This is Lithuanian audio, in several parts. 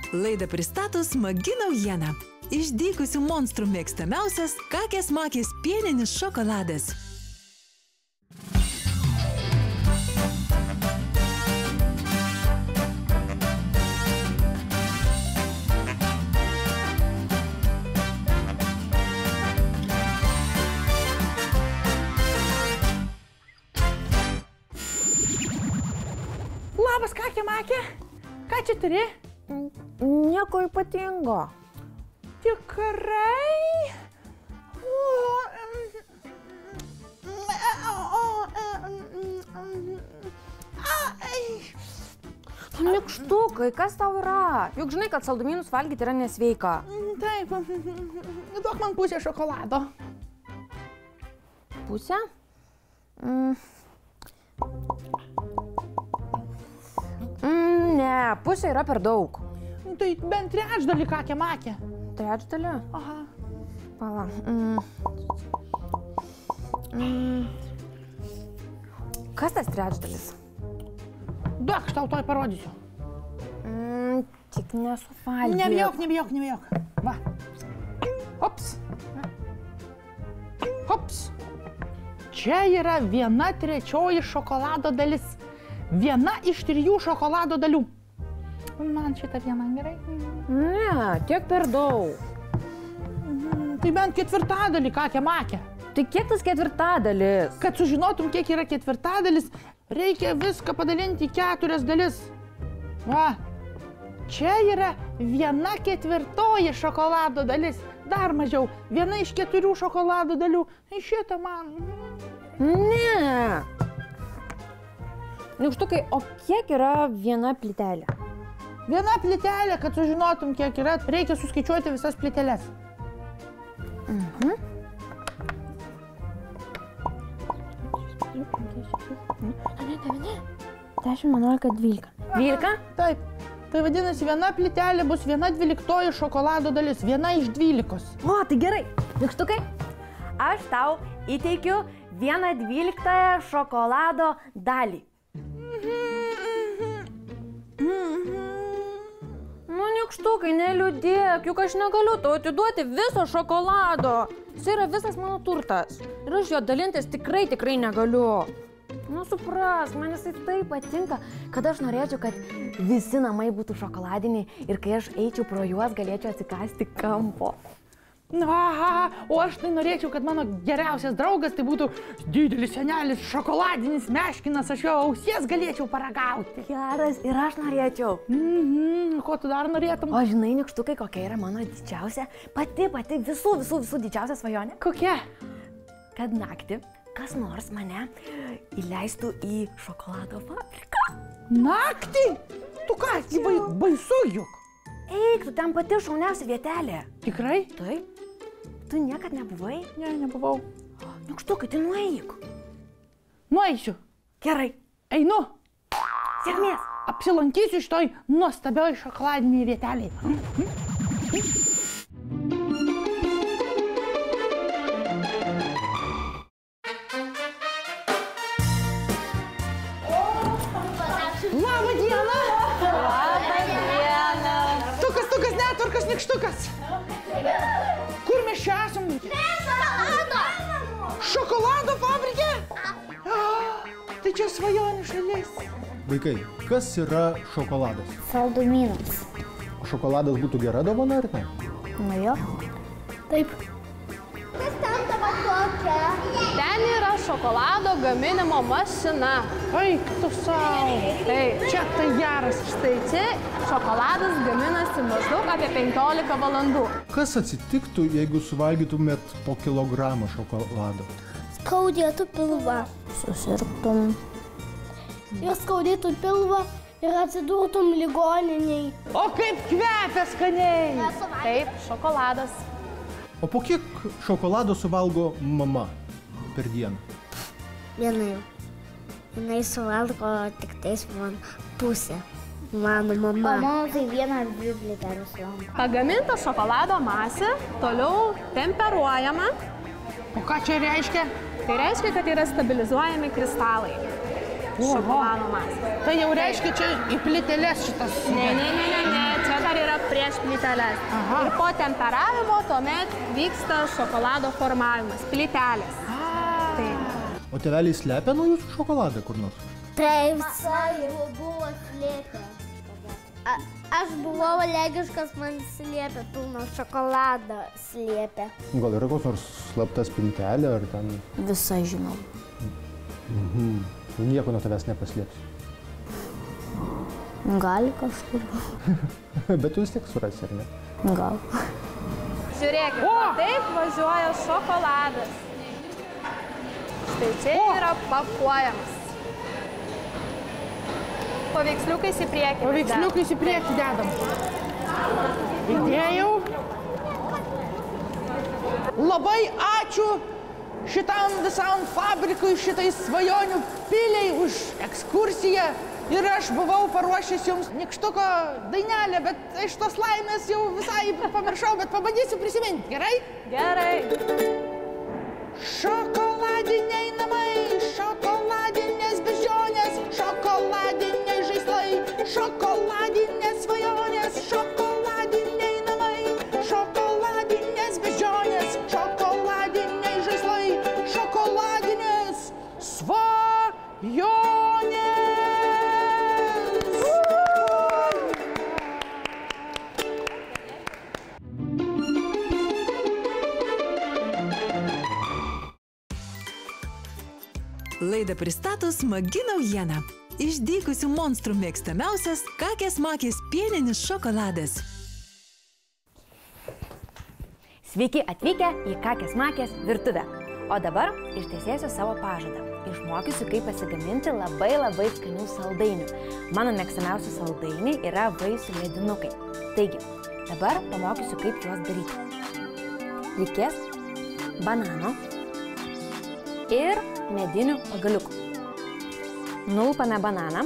Laidą pristato smagi naujiena. Išdykusių monstrų mėgstamiausias kakės makės pieninis šokoladas. Labas, kakė makė. Ką čia turi? Nieko ypatingo. Tikrai? Mikštukai, kas tau yra? Juk žinai, kad saldumynus valgyti yra nesveika. Taip, duok man pusę šokolado. Pusę? Ne, pusė yra per daug. Tai bent trečdalį, kakė makė. Trečdalį? Aha. Pala. Kas tas trečdalis? Duok, aš tau toj parodysiu. Tik nesuvalgyk. Nebijok. Va. Hops. Hops. Čia yra 1/3 šokolado dalis. 1 iš 3 šokolado dalių. Man šitą vieną gerai. Ne, tiek per daug. Tai bent ketvirtadalį, kakė makė. Tai kiek tas ketvirtadalis? Kad sužinotum, kiek yra ketvirtadalis, reikia viską padalinti į 4 dalis. Va. Čia yra 1/4 šokolado dalis. Dar mažiau. 1 iš 4 šokolado dalių. Tai šitą man. Ne. Nykštukai, o kiek yra 1 plytelė? 1 plytelė, kad sužinotum, kiek yra, reikia suskaičiuoti visas plyteles. 10, 11, 12. 12? Taip. Tai vadinasi, 1 plytelė bus 1/12 šokolado dalis. 1 iš 12. O, tai gerai. Nykštukai, aš tau įteikiu 1/12 šokolado dalį. Nu, nykštukai, neliūdėk, juk aš negaliu tau atiduoti viso šokolado. Jis yra visas mano turtas. Ir aš jo dalintis tikrai negaliu. Nu, suprask, man jisai taip patinka, kad aš norėčiau, kad visi namai būtų šokoladiniai ir kai aš eičiau pro juos, galėčiau atsikasti kampo. Na, o aš tai norėčiau, kad mano geriausias draugas tai būtų didelis senelis, šokoladinis meškinas, aš jo ausies galėčiau paragauti. Geras, ir aš norėčiau. Ko tu dar norėtum? O žinai, nykštukai, kokia yra mano didžiausia, pati visų didžiausia svajonė? Kokia? Kad naktį kas nors mane įleistų į šokolado fabriką. Naktį? Tu ką, baisu juk. Eik, tu ten pati šauniausia vietelė. Tikrai? Taip. Tu niekad nebuvai? Ne, nebuvau. Nykštukai, tai nueik. Nueisiu. Gerai. Einu. Sėkmės. Apsilankysiu šitoj nuostabioj šokoladiniai vieteliai. Labą dieną! Labą dieną! Tukas, netvarkas, nykštukas! Kur mes čia esam? Šokolado! Šokolado fabrike? Tai čia svajonių šalis. Vaikai, kas yra šokoladas? Saldumynas. O šokoladas būtų gera dovana, ar ne? Na jo. Taip. Kas ten tavo tokia? Ten yra šokolado gaminimo mašina. Ai, tu savo. Taip, Čia tai geras. štai čia šokoladas gaminasi maždaug apie 15 valandų. Kas atsitiktų, jeigu suvalgytumėt po kilogramą šokolado? Skaudėtų pilvą. Susirgtum. Ir skaudėtų pilvą ir atsidurtum ligoniniai. O kaip kvepia skaniai. Taip, šokoladas. O po kiek šokolado suvalgo mama per dieną? Vienai. Jinai suvalgo tik tais man pusę. Mano mama. O mano tai 1-2 plytelės suvalgo. Pagaminta šokolado masė toliau temperuojama. O ką čia reiškia? Tai reiškia, kad yra stabilizuojami kristalai. Šokolado masė. Tai jau reiškia čia į plyteles šitas. Ne, čia dar yra prieš plyteles. Aha. Ir po temperavimo tuomet vyksta šokolado formavimas, plytelės. Taip. O tėveliai slepia nuo jūsų šokoladą kur nors? Taip, visai buvo slėpę. Aš buvau alergiškas, man slėpė, pilno šokolado slėpė. Gal yra koks nors slapta spintelė ar ten? Visai žinau. Nieko nuo tavęs nepaslėps. Gali kažkur. Bet tu vis tiek surasi, ar ne? Gal. Žiūrėkit, taip važiuoja šokoladas. Štai čia yra pakuojamas. Paveiksliukais į priekį. Paveiksliukais į priekį dedam. Įdėjau. Labai ačiū šitam visam fabrikui, šitai svajonių piliai už ekskursiją. Ir aš buvau paruošęs jums nykštuko dainelę, bet iš tos laimės jau visai pamiršau, bet pabandysiu prisiminti. Gerai? Gerai. Šokoladiniai namai, šokoladinės beždžionės, šokoladiniai žaislai, šokoladinės svajonės, šokoladiniai namai, šokoladinės beždžionės, šokoladiniai žaislai, šokoladinės svajonės. Laidą pristato smagi naujiena. Išdykusių monstrų mėgstamiausias kakės makės pieninis šokoladas. Sveiki atvykę į kakės makės virtuvę. O dabar ištesėsiu savo pažadą. Išmokysiu, kaip pasigaminti labai skanių saldainių. Mano mėgstamiausi saldainiai yra vaisių ledinukai. Taigi, dabar pamokysiu, kaip juos daryti. Reikės banano ir medinių pagaliukų. Nulpame bananą.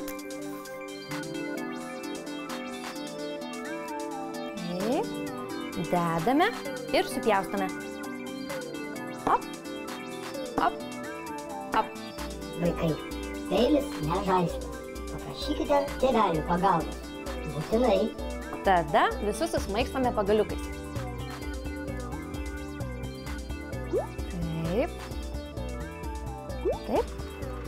Dedame ir supjaustome. Op, op, op. Vaikai, peilis ne žaislas. Paprašykite tėvelių pagalbos. Būtinai. Tada visus susmaigstame pagaliukais. Taip. Taip.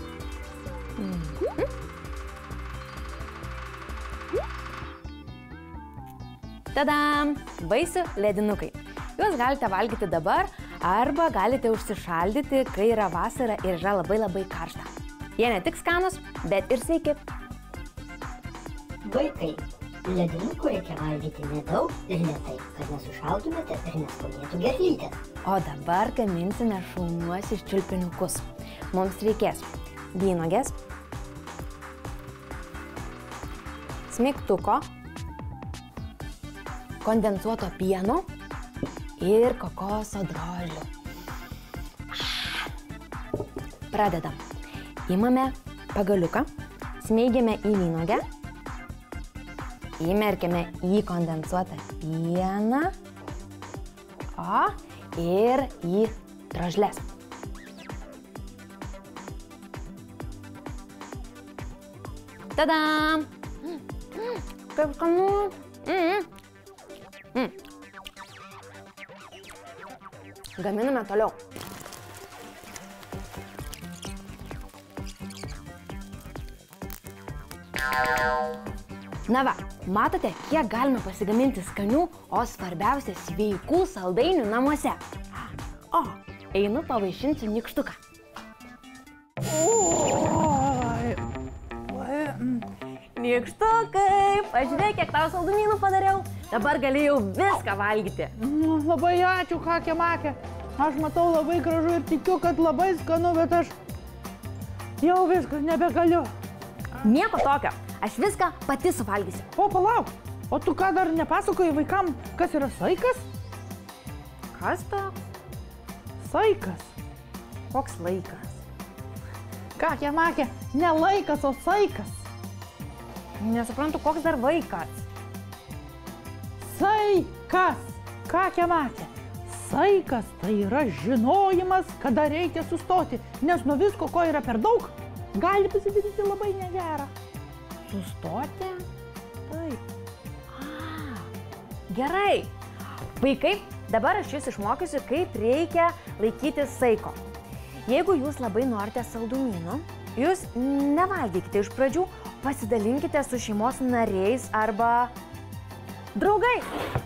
Tadam! Vaisių ledinukai. Juos galite valgyti dabar arba galite užsišaldyti, kai yra vasara ir yra labai karšta. Jie ne tik skanus, bet ir sveiki. Vaikai, ledinukų reikia valgyti nedaug ir lėtai, kad nesušaltumėte ir neskaudėtų gerklytės. O dabar gaminsime šauniuosius čiulpiniukus. Mums reikės vynuogės, smeigtuko, kondensuoto pieno ir kokoso drožlių. Pradedam. Imame pagaliuką, smeigiame į vynuogę, įmerkiame į kondensuotą pieną ir į drožles. Tadam! Kaip skanu! Gaminame toliau. Na va, matote, kiek galime pasigaminti skanių, o svarbiausia sveikų saldainių namuose. O, einu pavaišinti nykštuką. Nykštukai, pažiūrėk, kiek tau saldumynų padariau. Dabar galėjau viską valgyti. Labai ačiū, kakė makė. Aš matau labai gražu ir tikiu, kad labai skanu, bet aš jau viskas nebegaliu. Nieko tokio, aš viską pati suvalgysiu. O, palauk, o tu ką dar nepasakoji vaikam, kas yra saikas? Kas toks? Saikas. Koks laikas? Kakė makė, ne laikas, o saikas. Nesuprantu, koks dar vaikas. Saikas, kakė makė. Saikas tai yra žinojimas, kada reikia sustoti, nes nuo visko, ko yra per daug, gali pasidaryti labai negera. Sustoti? Taip. Gerai. Vaikai, dabar aš jūs išmokysiu, kaip reikia laikyti saiko. Jeigu jūs labai norite saldumynų, jūs nevalgykite iš pradžių, pasidalinkite su šeimos nariais arba draugais.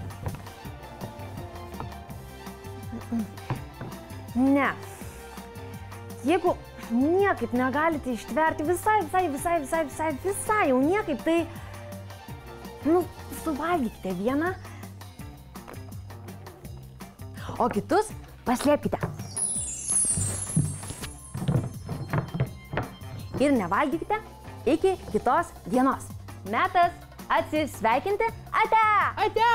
Ne. Jeigu niekaip negalite ištverti visai jau niekaip, tai suvalgykite vieną, o kitus paslėpkite. Ir nevalgykite iki kitos dienos. Metas atsisveikinti. Ate! Ate!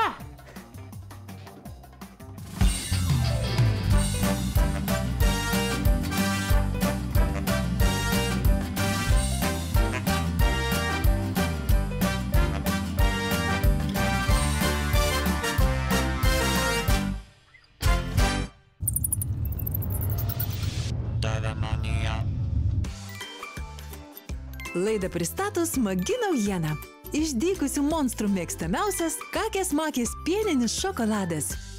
Laidą pristato smagi naujiena. Išdykusių monstrų mėgstamiausias kakės makės pieninis šokoladas.